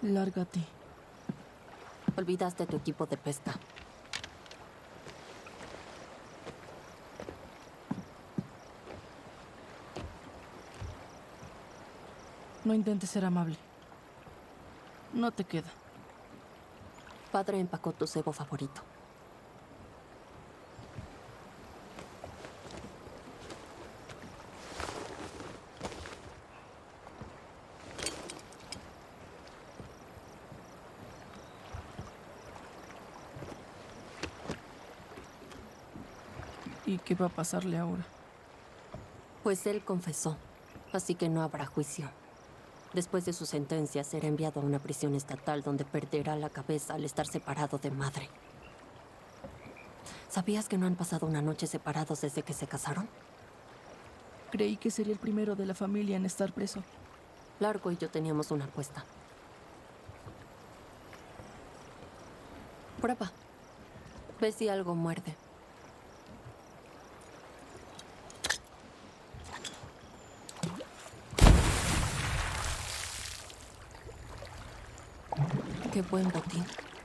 Lárgate. Olvidaste tu equipo de pesca. No intentes ser amable. No te queda. Padre empacó tu cebo favorito. ¿Y qué va a pasarle ahora? Pues él confesó, así que no habrá juicio. Después de su sentencia, será enviado a una prisión estatal donde perderá la cabeza al estar separado de madre. ¿Sabías que no han pasado una noche separados desde que se casaron? Creí que sería el primero de la familia en estar preso. Largo y yo teníamos una apuesta. Prueba. Ve si algo muerde. Qué buen botín.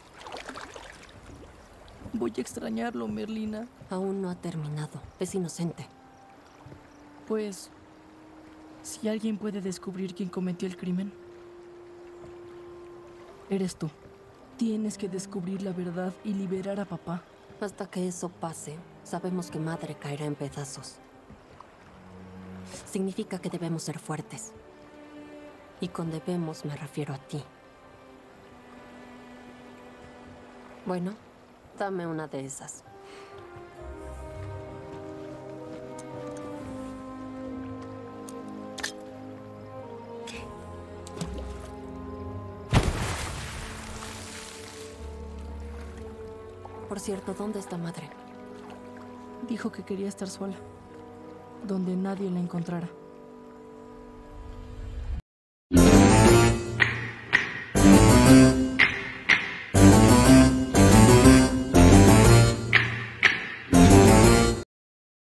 Voy a extrañarlo, Merlina. Aún no ha terminado. Es inocente. Pues, si alguien puede descubrir quién cometió el crimen, eres tú. Tienes que descubrir la verdad y liberar a papá. Hasta que eso pase, sabemos que madre caerá en pedazos. Significa que debemos ser fuertes. Y con debemos me refiero a ti. Bueno, dame una de esas. Por cierto, ¿dónde está madre? Dijo que quería estar sola, donde nadie la encontrara.